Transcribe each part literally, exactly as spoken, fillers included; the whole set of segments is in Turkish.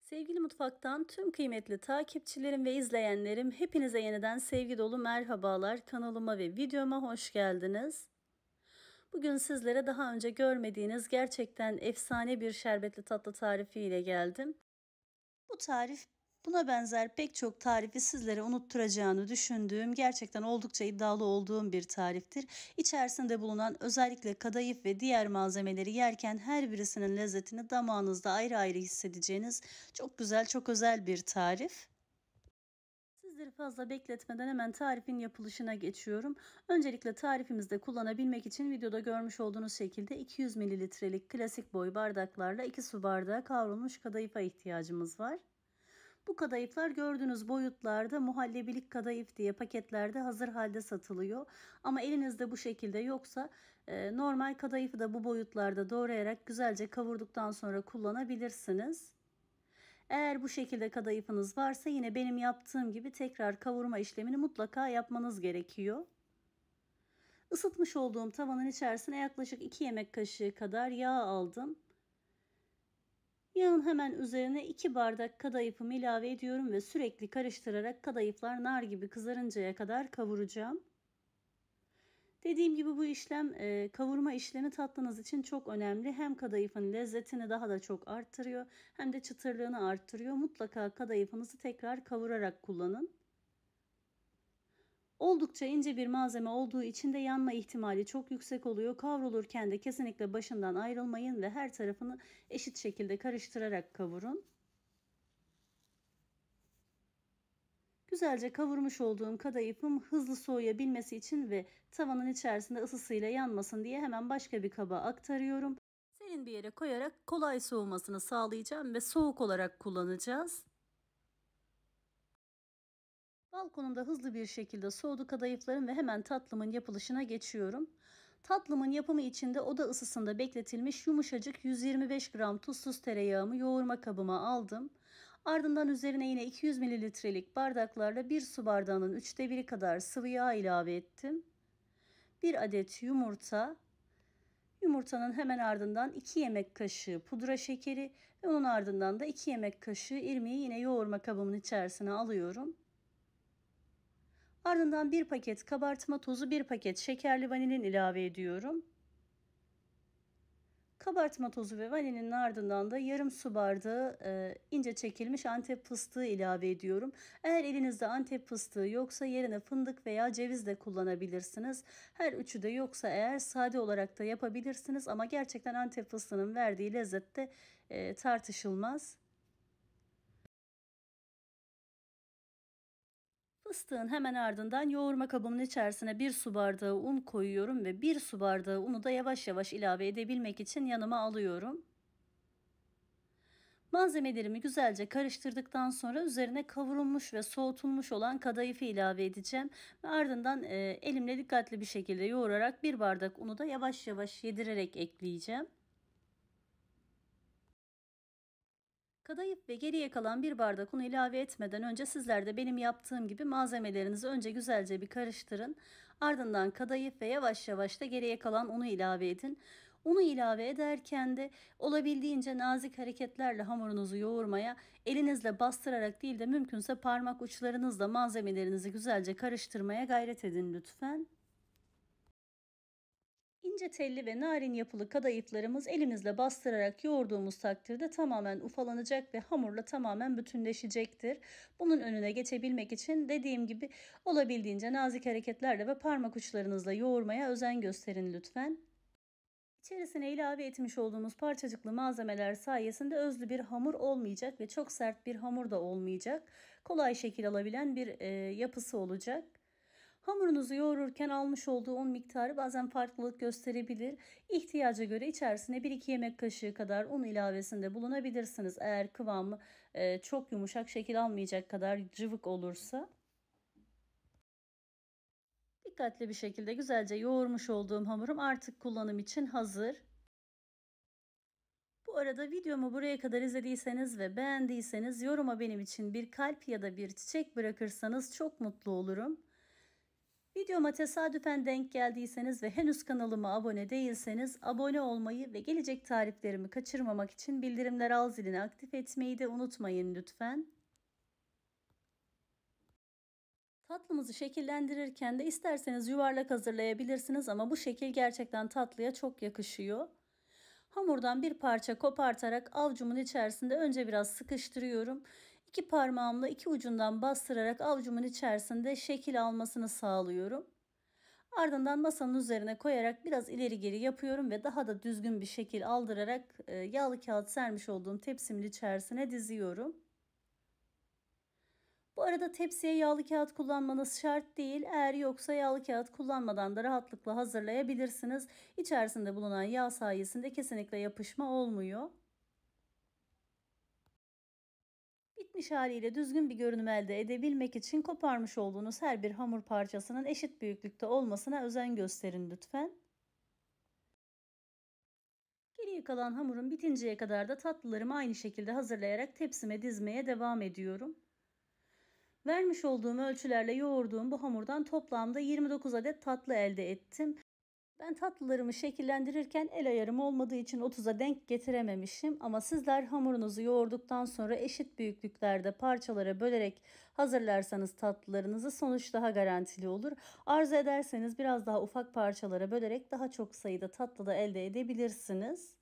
Sevgili Mutfak'tan tüm kıymetli takipçilerim ve izleyenlerim, hepinize yeniden sevgi dolu merhabalar. Kanalıma ve videoma hoş geldiniz. Bugün sizlere daha önce görmediğiniz gerçekten efsane bir şerbetli tatlı tarifi ile geldim. Bu tarif buna benzer pek çok tarifi sizlere unutturacağını düşündüğüm, gerçekten oldukça iddialı olduğum bir tariftir. İçerisinde bulunan özellikle kadayıf ve diğer malzemeleri yerken her birisinin lezzetini damağınızda ayrı ayrı hissedeceğiniz çok güzel, çok özel bir tarif. Sizleri fazla bekletmeden hemen tarifin yapılışına geçiyorum. Öncelikle tarifimizde kullanabilmek için videoda görmüş olduğunuz şekilde iki yüz mililitrelik klasik boy bardaklarla iki su bardağı kavrulmuş kadayıfa ihtiyacımız var. Bu kadayıflar gördüğünüz boyutlarda muhallebilik kadayıf diye paketlerde hazır halde satılıyor. Ama elinizde bu şekilde yoksa e, normal kadayıfı da bu boyutlarda doğrayarak güzelce kavurduktan sonra kullanabilirsiniz. Eğer bu şekilde kadayıfınız varsa yine benim yaptığım gibi tekrar kavurma işlemini mutlaka yapmanız gerekiyor. Isıtmış olduğum tavanın içerisine yaklaşık iki yemek kaşığı kadar yağ aldım. Yağın hemen üzerine iki bardak kadayıfımı ilave ediyorum ve sürekli karıştırarak kadayıflar nar gibi kızarıncaya kadar kavuracağım. Dediğim gibi bu işlem e, kavurma işlemi tatlınız için çok önemli. Hem kadayıfın lezzetini daha da çok arttırıyor hem de çıtırlığını arttırıyor. Mutlaka kadayıfınızı tekrar kavurarak kullanın. Oldukça ince bir malzeme olduğu için de yanma ihtimali çok yüksek oluyor. Kavrulurken de kesinlikle başından ayrılmayın ve her tarafını eşit şekilde karıştırarak kavurun. Güzelce kavurmuş olduğum kadayıfım hızlı soğuyabilmesi için ve tavanın içerisinde ısısıyla yanmasın diye hemen başka bir kaba aktarıyorum. Serin bir yere koyarak kolay soğumasını sağlayacağım ve soğuk olarak kullanacağız. Balkonumda hızlı bir şekilde soğudu kadayıflarım ve hemen tatlımın yapılışına geçiyorum. Tatlımın yapımı için de oda ısısında bekletilmiş yumuşacık yüz yirmi beş gram tuzsuz tereyağımı yoğurma kabıma aldım. Ardından üzerine yine iki yüz mililitrelik bardaklarla bir su bardağının üçte biri kadar sıvı yağ ilave ettim. bir adet yumurta, yumurtanın hemen ardından iki yemek kaşığı pudra şekeri ve onun ardından da iki yemek kaşığı irmiği yine yoğurma kabımın içerisine alıyorum. Ardından bir paket kabartma tozu, bir paket şekerli vanilin ilave ediyorum. Kabartma tozu ve vanilinin ardından da yarım su bardağı e, ince çekilmiş Antep fıstığı ilave ediyorum. Eğer elinizde Antep fıstığı yoksa yerine fındık veya ceviz de kullanabilirsiniz. Her üçü de yoksa eğer sade olarak da yapabilirsiniz ama gerçekten Antep fıstığının verdiği lezzet de e, tartışılmaz. Fıstığın hemen ardından yoğurma kabımın içerisine bir su bardağı un koyuyorum ve bir su bardağı unu da yavaş yavaş ilave edebilmek için yanıma alıyorum. Malzemelerimi güzelce karıştırdıktan sonra üzerine kavrulmuş ve soğutulmuş olan kadayıfı ilave edeceğim. Ve ardından e, elimle dikkatli bir şekilde yoğurarak bir bardak unu da yavaş yavaş yedirerek ekleyeceğim. Kadayıf ve geriye kalan bir bardak unu ilave etmeden önce sizler de benim yaptığım gibi malzemelerinizi önce güzelce bir karıştırın. Ardından kadayıf ve yavaş yavaş da geriye kalan unu ilave edin. Unu ilave ederken de olabildiğince nazik hareketlerle hamurunuzu yoğurmaya, elinizle bastırarak değil de mümkünse parmak uçlarınızla malzemelerinizi güzelce karıştırmaya gayret edin lütfen. İnce telli ve narin yapılı kadayıflarımız elimizle bastırarak yoğurduğumuz takdirde tamamen ufalanacak ve hamurla tamamen bütünleşecektir. Bunun önüne geçebilmek için dediğim gibi olabildiğince nazik hareketlerle ve parmak uçlarınızla yoğurmaya özen gösterin lütfen. İçerisine ilave etmiş olduğumuz parçacıklı malzemeler sayesinde özlü bir hamur olmayacak ve çok sert bir hamur da olmayacak. Kolay şekil alabilen bir e, yapısı olacak. Hamurunuzu yoğururken almış olduğu un miktarı bazen farklılık gösterebilir. İhtiyaca göre içerisine bir iki yemek kaşığı kadar un ilavesinde bulunabilirsiniz. Eğer kıvamı e, çok yumuşak şekil almayacak kadar cıvık olursa. Dikkatli bir şekilde güzelce yoğurmuş olduğum hamurum artık kullanım için hazır. Bu arada videomu buraya kadar izlediyseniz ve beğendiyseniz yoruma benim için bir kalp ya da bir çiçek bırakırsanız çok mutlu olurum. Videoma tesadüfen denk geldiyseniz ve henüz kanalıma abone değilseniz abone olmayı ve gelecek tariflerimi kaçırmamak için bildirimler al zilini aktif etmeyi de unutmayın lütfen. Tatlımızı şekillendirirken de isterseniz yuvarlak hazırlayabilirsiniz ama bu şekil gerçekten tatlıya çok yakışıyor. Hamurdan bir parça kopartarak avucumun içerisinde önce biraz sıkıştırıyorum. İki parmağımla iki ucundan bastırarak avucumun içerisinde şekil almasını sağlıyorum. Ardından masanın üzerine koyarak biraz ileri geri yapıyorum ve daha da düzgün bir şekil aldırarak e, yağlı kağıt sermiş olduğum tepsimin içerisine diziyorum. Bu arada tepsiye yağlı kağıt kullanmanız şart değil. Eğer yoksa yağlı kağıt kullanmadan da rahatlıkla hazırlayabilirsiniz. İçerisinde bulunan yağ sayesinde kesinlikle yapışma olmuyor. Bitmiş haliyle düzgün bir görünüm elde edebilmek için koparmış olduğunuz her bir hamur parçasının eşit büyüklükte olmasına özen gösterin lütfen. Geriye kalan hamurun bitinceye kadar da tatlılarımı aynı şekilde hazırlayarak tepsime dizmeye devam ediyorum. Vermiş olduğum ölçülerle yoğurduğum bu hamurdan toplamda yirmi dokuz adet tatlı elde ettim. Ben tatlılarımı şekillendirirken el ayarım olmadığı için otuza denk getirememişim. Ama sizler hamurunuzu yoğurduktan sonra eşit büyüklüklerde parçalara bölerek hazırlarsanız tatlılarınızı sonuç daha garantili olur. Arzu ederseniz biraz daha ufak parçalara bölerek daha çok sayıda tatlı da elde edebilirsiniz.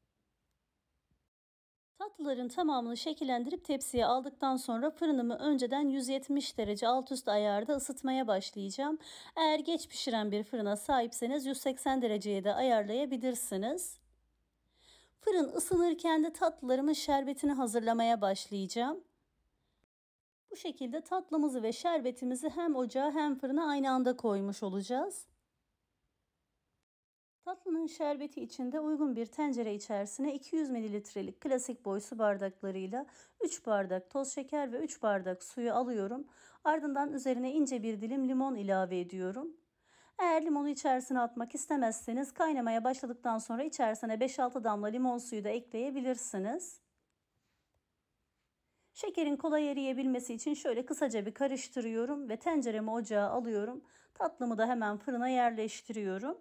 Tatlıların tamamını şekillendirip tepsiye aldıktan sonra fırınımı önceden yüz yetmiş derece alt üst ayarda ısıtmaya başlayacağım. Eğer geç pişiren bir fırına sahipseniz yüz seksen dereceye de ayarlayabilirsiniz. Fırın ısınırken de tatlılarımın şerbetini hazırlamaya başlayacağım. Bu şekilde tatlımızı ve şerbetimizi hem ocağa hem fırına aynı anda koymuş olacağız. Tatlının şerbeti için de uygun bir tencere içerisine iki yüz mililitrelik klasik boy su bardaklarıyla üç bardak toz şeker ve üç bardak suyu alıyorum. Ardından üzerine ince bir dilim limon ilave ediyorum. Eğer limonu içerisine atmak istemezseniz kaynamaya başladıktan sonra içerisine beş altı damla limon suyu da ekleyebilirsiniz. Şekerin kolay eriyebilmesi için şöyle kısaca bir karıştırıyorum ve tenceremi ocağa alıyorum. Tatlımı da hemen fırına yerleştiriyorum.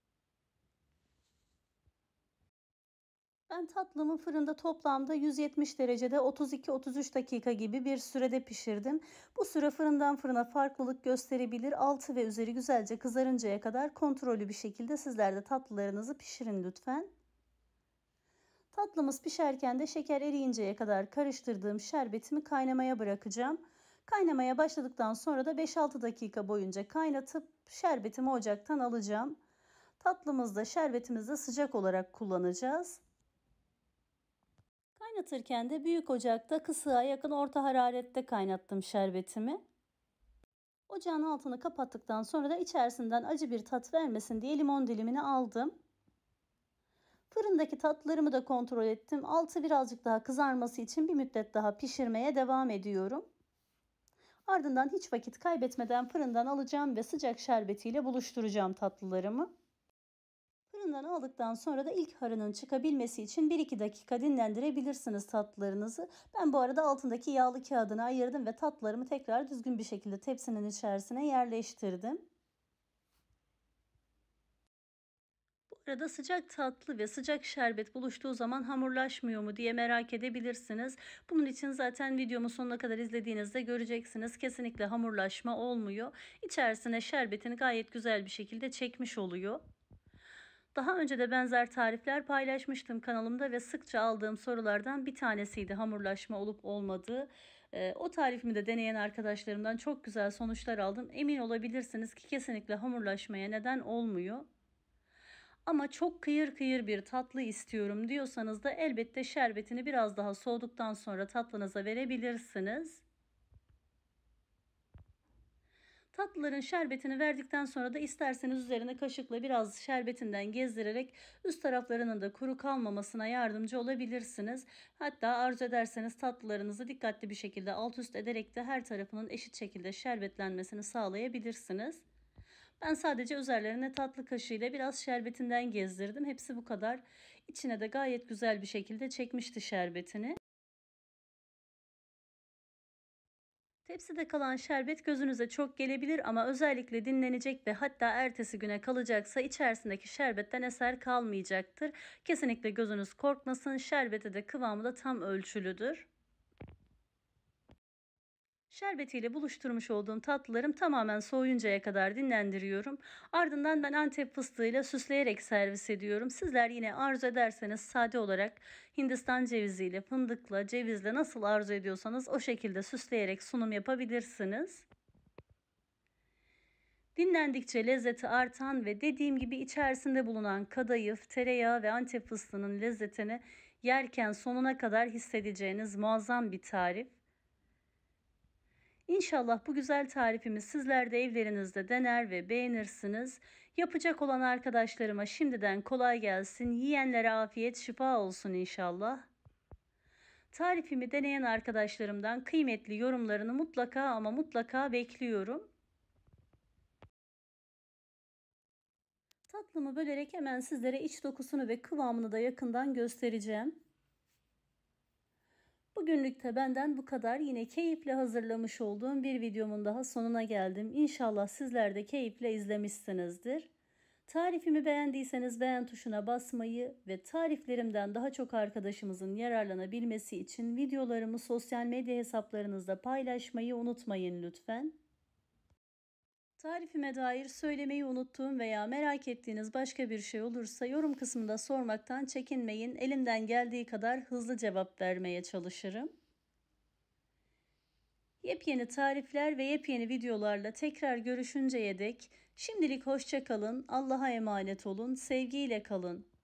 Ben tatlımı fırında toplamda yüz yetmiş derecede otuz iki otuz üç dakika gibi bir sürede pişirdim. Bu süre fırından fırına farklılık gösterebilir. Altı ve üzeri güzelce kızarıncaya kadar kontrollü bir şekilde sizler de tatlılarınızı pişirin lütfen. Tatlımız pişerken de şeker eriyinceye kadar karıştırdığım şerbetimi kaynamaya bırakacağım. Kaynamaya başladıktan sonra da beş altı dakika boyunca kaynatıp şerbetimi ocaktan alacağım. Tatlımızda şerbetimizi sıcak olarak kullanacağız. Kaynatırken de büyük ocakta kısığa yakın orta hararette kaynattım şerbetimi. Ocağın altını kapattıktan sonra da içerisinden acı bir tat vermesin diye limon dilimini aldım. Fırındaki tatlılarımı da kontrol ettim. Altı birazcık daha kızarması için bir müddet daha pişirmeye devam ediyorum. Ardından hiç vakit kaybetmeden fırından alacağım ve sıcak şerbetiyle buluşturacağım tatlılarımı. Fırından aldıktan sonra da ilk harının çıkabilmesi için bir iki dakika dinlendirebilirsiniz tatlılarınızı. Ben bu arada altındaki yağlı kağıdını ayırdım ve tatlılarımı tekrar düzgün bir şekilde tepsinin içerisine yerleştirdim. Bu arada sıcak tatlı ve sıcak şerbet buluştuğu zaman hamurlaşmıyor mu diye merak edebilirsiniz. Bunun için zaten videomu sonuna kadar izlediğinizde göreceksiniz. Kesinlikle hamurlaşma olmuyor. İçerisine şerbetini gayet güzel bir şekilde çekmiş oluyor. Daha önce de benzer tarifler paylaşmıştım kanalımda ve sıkça aldığım sorulardan bir tanesiydi hamurlaşma olup olmadığı. Ee, o tarifimi de deneyen arkadaşlarımdan çok güzel sonuçlar aldım. Emin olabilirsiniz ki kesinlikle hamurlaşmaya neden olmuyor. Ama çok kıyır kıyır bir tatlı istiyorum diyorsanız da elbette şerbetini biraz daha soğuduktan sonra tatlınıza verebilirsiniz. Tatlıların şerbetini verdikten sonra da isterseniz üzerine kaşıkla biraz şerbetinden gezdirerek üst taraflarının da kuru kalmamasına yardımcı olabilirsiniz. Hatta arzu ederseniz tatlılarınızı dikkatli bir şekilde alt üst ederek de her tarafının eşit şekilde şerbetlenmesini sağlayabilirsiniz. Ben sadece üzerlerine tatlı kaşığıyla biraz şerbetinden gezdirdim. Hepsi bu kadar. İçine de gayet güzel bir şekilde çekmişti şerbetini. Tepside kalan şerbet gözünüze çok gelebilir ama özellikle dinlenecek ve hatta ertesi güne kalacaksa içerisindeki şerbetten eser kalmayacaktır. Kesinlikle gözünüz korkmasın. Şerbeti de kıvamı da tam ölçülüdür. Şerbetiyle buluşturmuş olduğum tatlılarım tamamen soğuyuncaya kadar dinlendiriyorum. Ardından ben Antep fıstığıyla süsleyerek servis ediyorum. Sizler yine arzu ederseniz sade olarak Hindistan ceviziyle, fındıkla, cevizle nasıl arzu ediyorsanız o şekilde süsleyerek sunum yapabilirsiniz. Dinlendikçe lezzeti artan ve dediğim gibi içerisinde bulunan kadayıf, tereyağı ve Antep fıstığının lezzetini yerken sonuna kadar hissedeceğiniz muazzam bir tarif. İnşallah bu güzel tarifimi sizler de evlerinizde dener ve beğenirsiniz. Yapacak olan arkadaşlarıma şimdiden kolay gelsin. Yiyenlere afiyet, şifa olsun inşallah. Tarifimi deneyen arkadaşlarımdan kıymetli yorumlarını mutlaka ama mutlaka bekliyorum. Tatlımı bölerek hemen sizlere iç dokusunu ve kıvamını da yakından göstereceğim. Bugünlük de benden bu kadar. Yine keyifle hazırlamış olduğum bir videomun daha sonuna geldim. İnşallah sizler de keyifle izlemişsinizdir. Tarifimi beğendiyseniz beğen tuşuna basmayı ve tariflerimden daha çok arkadaşımızın yararlanabilmesi için videolarımı sosyal medya hesaplarınızda paylaşmayı unutmayın lütfen. Tarifime dair söylemeyi unuttuğum veya merak ettiğiniz başka bir şey olursa yorum kısmında sormaktan çekinmeyin. Elimden geldiği kadar hızlı cevap vermeye çalışırım. Yepyeni tarifler ve yepyeni videolarla tekrar görüşünceye dek şimdilik hoşça kalın, Allah'a emanet olun, sevgiyle kalın.